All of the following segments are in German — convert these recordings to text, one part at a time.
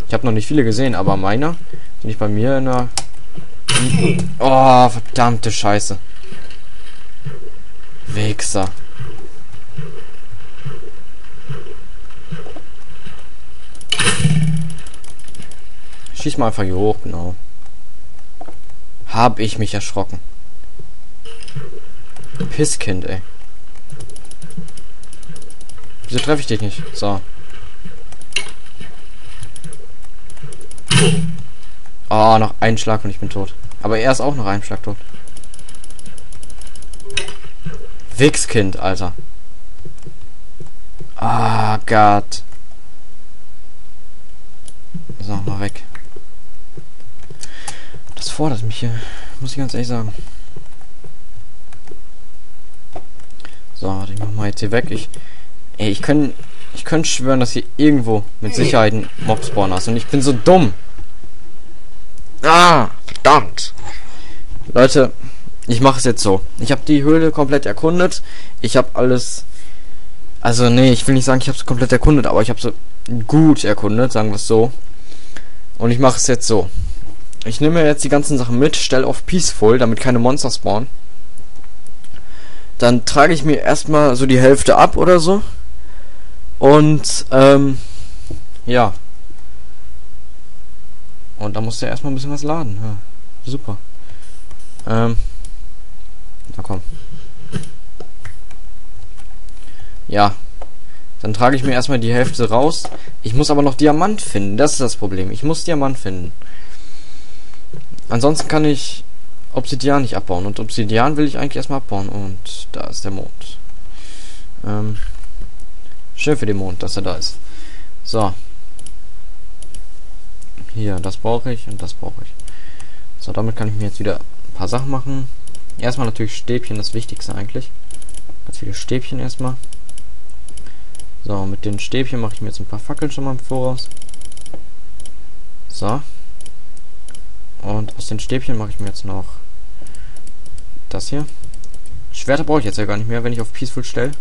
Ich habe noch nicht viele gesehen, aber meiner, den ich bei mir in der... Oh, verdammte Scheiße. Wichser. Schieß mal einfach hier hoch, genau. Hab ich mich erschrocken. Pisskind, ey. Wieso treffe ich dich nicht? So. Oh, noch ein Schlag und ich bin tot. Aber er ist auch noch einen Schlag tot. Wichskind, Alter. Ah, Gott. So, mal weg. Das fordert mich hier. Muss ich ganz ehrlich sagen. So, warte, ich mach mal jetzt hier weg. Ich könnte schwören, dass hier irgendwo mit Sicherheit ein Mob-Spawn ist. Und ich bin so dumm. Ah, verdammt. Leute, ich mache es jetzt so. Ich habe die Höhle komplett erkundet. Ich habe alles... Also, nee, ich will nicht sagen, ich habe es komplett erkundet, aber ich habe so gut erkundet, sagen wir es so. Und ich mache es jetzt so. Ich nehme jetzt die ganzen Sachen mit, stelle auf Peaceful, damit keine Monster spawnen. Dann trage ich mir erstmal so die Hälfte ab oder so. Und, ja. Und da musst du ja erstmal ein bisschen was laden. Ja, super. Na komm. Ja. Dann trage ich mir erstmal die Hälfte raus. Ich muss aber noch Diamant finden. Das ist das Problem. Ich muss Diamant finden. Ansonsten kann ich Obsidian nicht abbauen. Und Obsidian will ich eigentlich erstmal abbauen. Und da ist der Mond. Schön für den Mond, dass er da ist. So. Hier, das brauche ich und das brauche ich. So, damit kann ich mir jetzt wieder ein paar Sachen machen. Erstmal natürlich Stäbchen, das Wichtigste eigentlich. Ganz viele Stäbchen erstmal. So, mit den Stäbchen mache ich mir jetzt ein paar Fackeln schon mal im Voraus. So. Und aus den Stäbchen mache ich mir jetzt noch das hier. Schwerter brauche ich jetzt ja gar nicht mehr, wenn ich auf Peaceful stelle.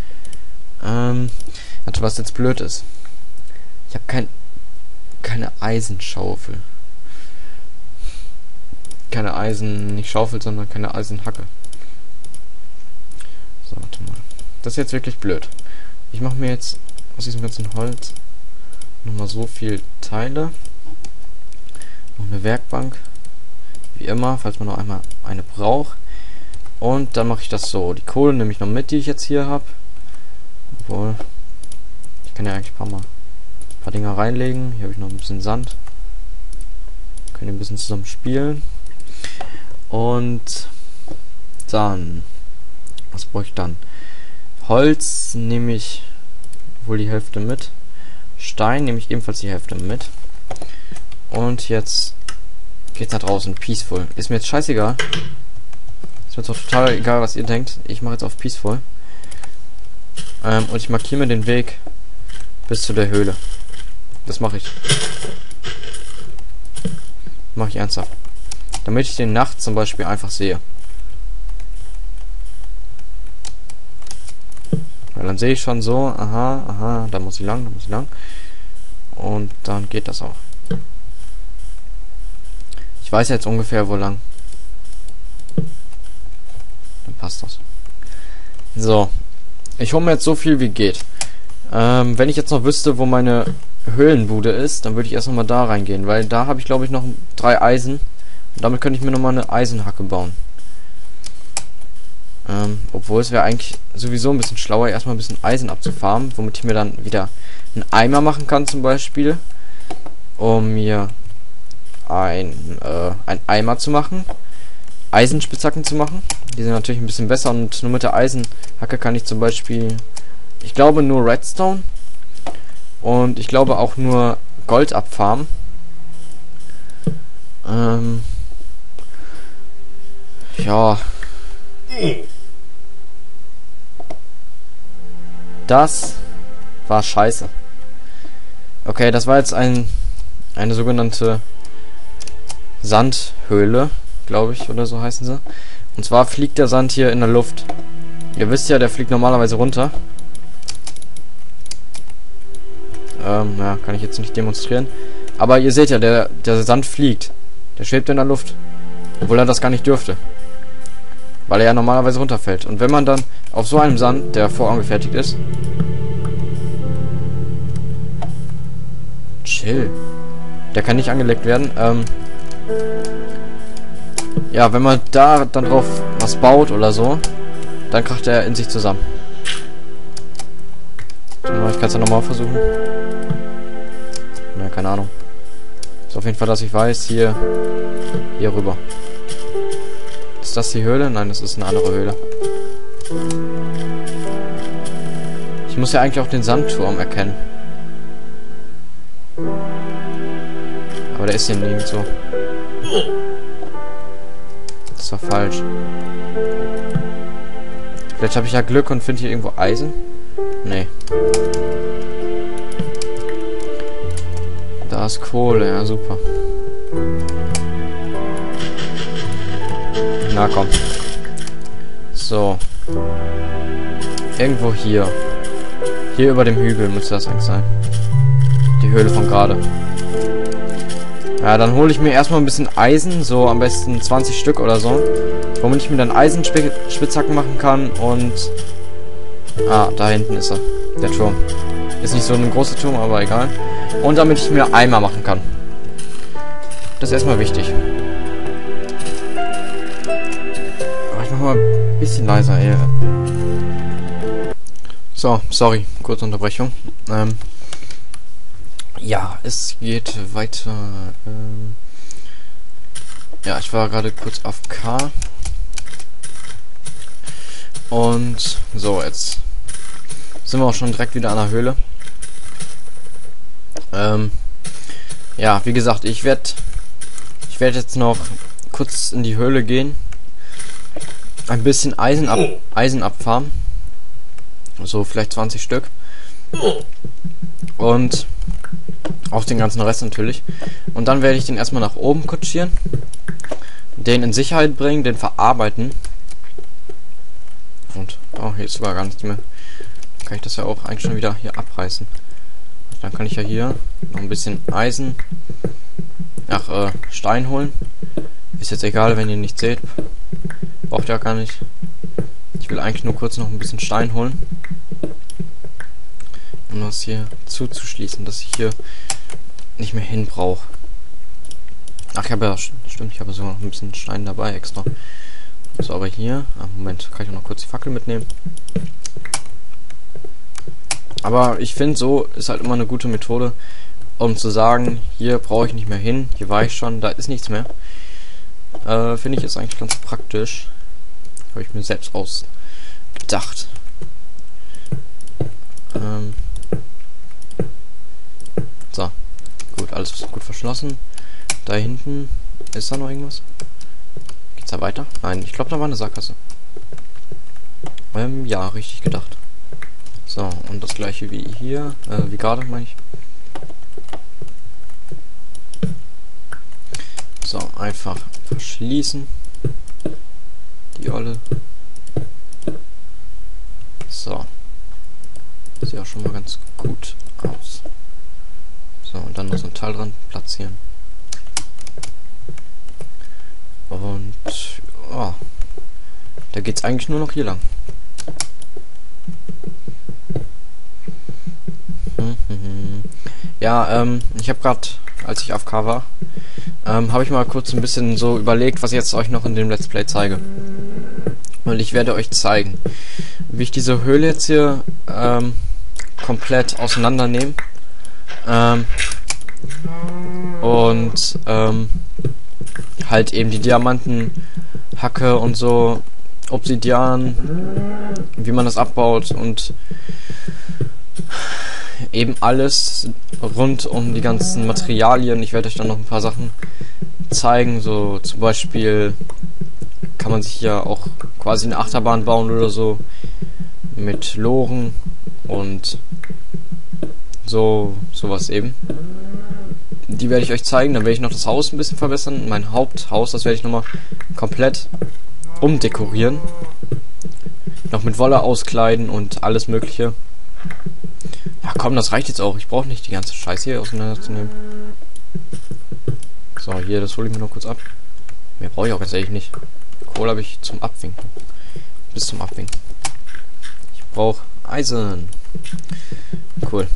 Was jetzt blöd ist. Ich habe keine Eisenschaufel. Keine nicht Schaufel, sondern keine Eisenhacke. So, warte mal. Das ist jetzt wirklich blöd. Ich mache mir jetzt aus diesem ganzen Holz nochmal so viel Teile. Noch eine Werkbank. Wie immer, falls man noch einmal eine braucht. Und dann mache ich das so. Die Kohle nehme ich noch mit, die ich jetzt hier habe. Obwohl, ich kann ja eigentlich ein paar Dinger reinlegen. Hier habe ich noch ein bisschen Sand. Können ein bisschen zusammen spielen. Und dann, was brauche ich dann? Holz nehme ich wohl die Hälfte mit. Stein nehme ich ebenfalls die Hälfte mit. Und jetzt geht's nach draußen. Peaceful. Ist mir jetzt scheißegal. Ist mir doch total egal, was ihr denkt. Ich mache jetzt auf Peaceful. Und ich markiere mir den Weg bis zu der Höhle. Das mache ich. Mache ich ernsthaft. Damit ich den nachts zum Beispiel einfach sehe. Weil dann sehe ich schon so, aha, da muss ich lang, Und dann geht das auch. Ich weiß jetzt ungefähr, wo lang. Dann passt das. So. Ich hole mir jetzt so viel wie geht. Wenn ich jetzt noch wüsste, wo meine Höhlenbude ist, dann würde ich erst noch mal da reingehen. Weil da habe ich, glaube ich, noch 3 Eisen. Und damit könnte ich mir noch mal eine Eisenhacke bauen. Obwohl es wäre eigentlich sowieso ein bisschen schlauer, erstmal ein bisschen Eisen abzufarmen, womit ich mir dann wieder einen Eimer machen kann zum Beispiel, um mir ein Eimer zu machen, Eisenspitzhacken zu machen. Die sind natürlich ein bisschen besser und nur mit der Eisenhacke kann ich zum Beispiel, ich glaube nur Redstone und ich glaube auch nur Gold abfarmen. Ja. Das war scheiße. Okay, das war jetzt eine sogenannte Sandhöhle, glaube ich, oder so heißen sie. Und zwar fliegt der Sand hier in der Luft. Ihr wisst ja, der fliegt normalerweise runter. Ja, kann ich jetzt nicht demonstrieren. Aber ihr seht ja, der Sand fliegt. Der schwebt in der Luft. Obwohl er das gar nicht dürfte. Weil er ja normalerweise runterfällt. Und wenn man dann auf so einem Sand, der vorangefertigt ist... Chill. Der kann nicht angelegt werden. Ja, wenn man da dann drauf was baut oder so, dann kracht er in sich zusammen. Ich kann es ja nochmal versuchen. Na, keine Ahnung. Ist auf jeden Fall, dass ich weiß, hier rüber. Ist das die Höhle? Nein, das ist eine andere Höhle. Ich muss ja eigentlich auch den Sandturm erkennen. Aber der ist hier nirgendwo. Das war falsch. Vielleicht habe ich ja Glück und finde hier irgendwo Eisen. Nee. Da ist Kohle, ja super. Na komm. So. Irgendwo hier. Hier über dem Hügel müsste das eigentlich sein. Die Höhle von gerade. Ja, dann hole ich mir erstmal ein bisschen Eisen, so am besten 20 Stück oder so. Womit ich mir dann Eisenspitzhacken machen kann und... Ah, da hinten ist er. Der Turm. Ist nicht so ein großer Turm, aber egal. Und damit ich mir Eimer machen kann. Das ist erstmal wichtig. Aber ich mach mal ein bisschen leiser, ey. So, sorry, kurze Unterbrechung. Ja, es geht weiter. Ja, ich war gerade kurz auf K. Und so, jetzt sind wir auch schon direkt wieder an der Höhle. Ja, wie gesagt, ich werde jetzt noch kurz in die Höhle gehen. Ein bisschen Eisen abfarmen. So vielleicht 20 Stück. Und auch den ganzen Rest natürlich. Und dann werde ich den erstmal nach oben kutschieren. Den in Sicherheit bringen, den verarbeiten. Und, oh, hier ist sogar gar nichts mehr. Dann kann ich das ja auch eigentlich schon wieder hier abreißen. Dann kann ich ja hier noch ein bisschen Eisen, Stein holen. Ist jetzt egal, wenn ihr nicht seht. Braucht ihr auch gar nicht. Ich will eigentlich nur kurz noch ein bisschen Stein holen. Um das hier zuzuschließen, dass ich hier nicht mehr hin brauche. Ach, ich habe ja, stimmt, ich habe sogar noch ein bisschen Stein dabei extra. So, aber hier, Moment, kann ich auch noch kurz die Fackel mitnehmen. Aber ich finde, so ist halt immer eine gute Methode, um zu sagen, hier brauche ich nicht mehr hin, hier war ich schon, da ist nichts mehr. Finde ich ist eigentlich ganz praktisch. Habe ich mir selbst ausgedacht. So, gut, alles gut verschlossen. Da hinten, ist da noch irgendwas? Geht's da weiter? Nein, ich glaube, da war eine Sackgasse. Ja, richtig gedacht. So, und das gleiche wie hier, wie gerade, meine ich. So, einfach verschließen. Die Olle. So. Sieht ja schon mal ganz gut aus. So, und dann noch so ein Teil dran platzieren. Und, oh, da geht's eigentlich nur noch hier lang. Ja, ich habe gerade, als ich auf K war, habe ich mal kurz ein bisschen so überlegt, was ich jetzt euch noch in dem Let's Play zeige. Und ich werde euch zeigen, wie ich diese Höhle jetzt hier komplett auseinandernehme. Und halt eben die Diamanten hacke und so, Obsidian, wie man das abbaut und eben alles rund um die ganzen Materialien. Ich werde euch dann noch ein paar Sachen zeigen, so zum Beispiel kann man sich ja auch quasi eine Achterbahn bauen oder so mit Loren und sowas eben. Die werde ich euch zeigen, dann werde ich noch das Haus ein bisschen verbessern. Mein Haupthaus, das werde ich nochmal komplett umdekorieren. Noch mit Wolle auskleiden und alles mögliche. Ja komm, das reicht jetzt auch. Ich brauche nicht die ganze Scheiße hier auseinanderzunehmen. So, hier, das hole ich mir noch kurz ab. Mehr brauche ich auch ganz ehrlich nicht. Kohle habe ich zum Abwinken. Bis zum Abwinken. Ich brauche Eisen. Cool.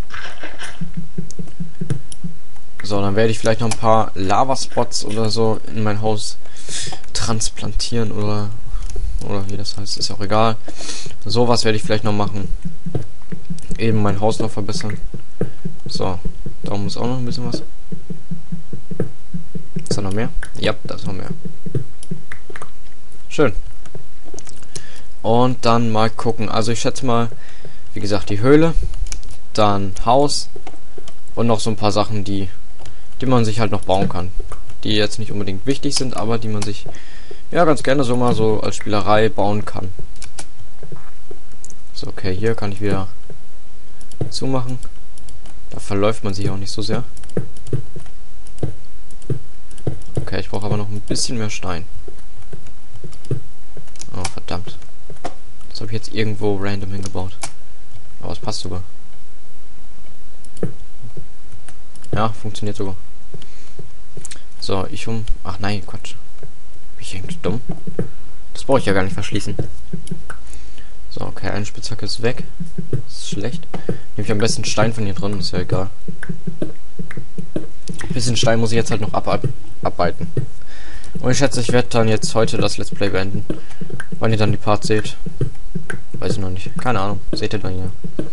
So, dann werde ich vielleicht noch ein paar Lavaspots oder so in mein Haus transplantieren oder wie das heißt, ist ja auch egal. Sowas werde ich vielleicht noch machen. Eben mein Haus noch verbessern. So, da muss auch noch ein bisschen was. Ist da noch mehr? Ja, da ist noch mehr. Schön. Und dann mal gucken. Also ich schätze mal, wie gesagt, die Höhle, dann Haus und noch so ein paar Sachen, die man sich halt noch bauen kann. Die jetzt nicht unbedingt wichtig sind, aber die man sich ja ganz gerne so mal so als Spielerei bauen kann. So, okay, hier kann ich wieder zumachen. Da verläuft man sich auch nicht so sehr. Okay, ich brauche aber noch ein bisschen mehr Stein. Oh, verdammt. Das habe ich jetzt irgendwo random hingebaut. Aber es passt sogar. Ja, funktioniert sogar. So, ach nein, Quatsch. Bin ich eigentlich dumm? Das brauche ich ja gar nicht verschließen. So, okay, eine Spitzhacke ist weg. Das ist schlecht. Nehme ich am besten Stein von hier drin, ist ja egal. Ein bisschen Stein muss ich jetzt halt noch abarbeiten. Und ich schätze, ich werde dann jetzt heute das Let's Play beenden. Wann ihr dann die Parts seht, weiß ich noch nicht. Keine Ahnung, seht ihr dann hier.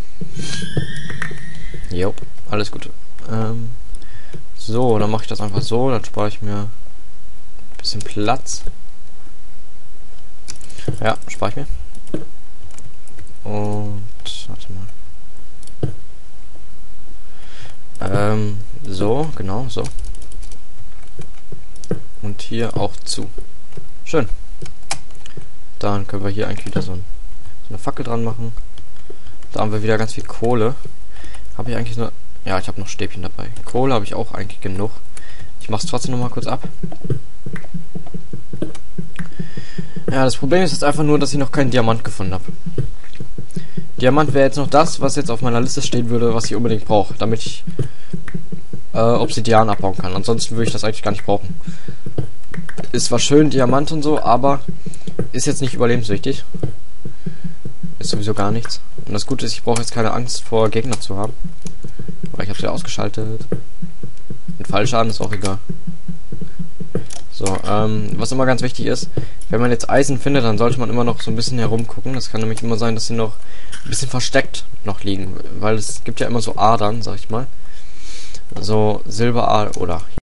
Jo, alles Gute. So, dann mache ich das einfach so, dann spare ich mir ein bisschen Platz. Ja, spare ich mir. Und warte mal. So, genau, so. Und hier auch zu. Schön. Dann können wir hier eigentlich wieder so eine Fackel dran machen. Da haben wir wieder ganz viel Kohle. Habe ich eigentlich nur... Ja, ich habe noch Stäbchen dabei. Kohle habe ich auch eigentlich genug. Ich mache es trotzdem noch mal kurz ab. Ja, das Problem ist jetzt einfach nur, dass ich noch keinen Diamant gefunden habe. Diamant wäre jetzt noch das, was jetzt auf meiner Liste stehen würde, was ich unbedingt brauche, damit ich Obsidian abbauen kann. Ansonsten würde ich das eigentlich gar nicht brauchen. Ist zwar schön, Diamant und so, aber ist jetzt nicht überlebenswichtig. Ist sowieso gar nichts. Und das Gute ist, ich brauche jetzt keine Angst vor Gegner zu haben. Aber ich habe sie ausgeschaltet. Mit Fallschaden ist auch egal. So, was immer ganz wichtig ist, wenn man jetzt Eisen findet, dann sollte man immer noch so ein bisschen herumgucken. Das kann nämlich immer sein, dass sie noch ein bisschen versteckt noch liegen. Weil es gibt ja immer so Adern, sag ich mal. So Silberadern oder